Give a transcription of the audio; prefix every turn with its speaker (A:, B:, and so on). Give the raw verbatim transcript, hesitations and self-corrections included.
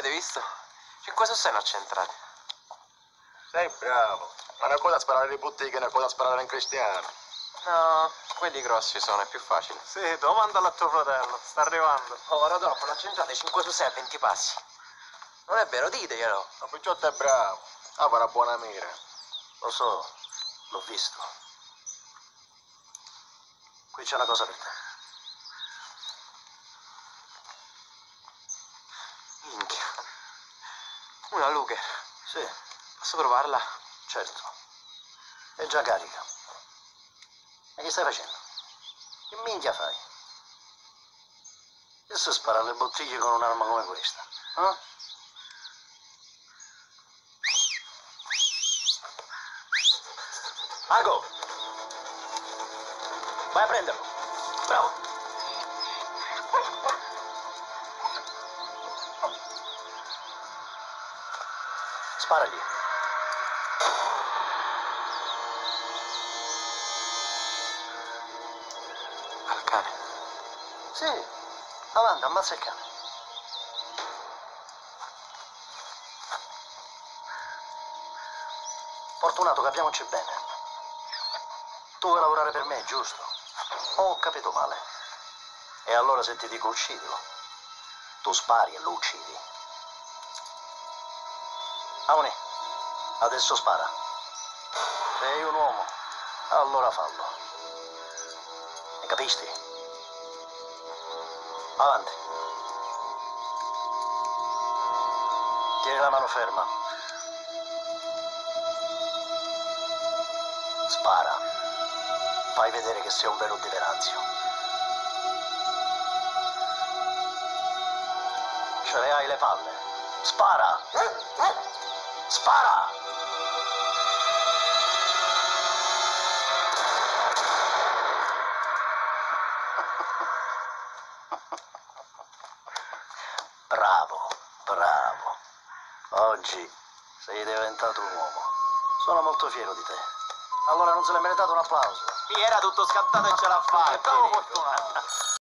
A: avete visto? cinque su sei non c'entrate.
B: Sei bravo. Ma una cosa a sparare le botteghe e una cosa a sparare in cristiano.
A: No, quelli grossi sono, è più facile.
C: Sì, domandalo a tuo fratello, sta arrivando.
A: Oh, ora dopo non c'entrate cinque su sei a venti passi. Non è vero, diteglielo.
B: Ma Picciotto è bravo. Ah, farà buona mira.
D: Lo so, l'ho visto. Qui c'è una cosa per te.
A: Minchia. Una Luger.
D: Sì,
A: Posso provarla?
D: certo. È già carica. E che stai facendo? Che minchia fai? Che se spara alle bottiglie con un'arma come questa? Eh? Ago! Vai a prenderlo. Bravo. Sparagli.
A: Al cane.
D: Sì, avanti, ammazza il cane. Fortunato, capiamoci bene. Tu vuoi lavorare per me, giusto? O ho capito male? E allora se ti dico uccidilo, tu spari e lo uccidi. Aoni, adesso spara. Sei un uomo, allora fallo. Ne capisti? Avanti. Tieni la mano ferma. Spara. Fai vedere che sei un vero Di Venanzio. Ce le hai le palle. Spara! Spara! Bravo, bravo. Oggi sei diventato un uomo. Sono molto fiero di te. Allora non se l'è meritato un applauso.
A: Mi era tutto scantato e ce l'ha fatta.
C: Bravo Fortunato.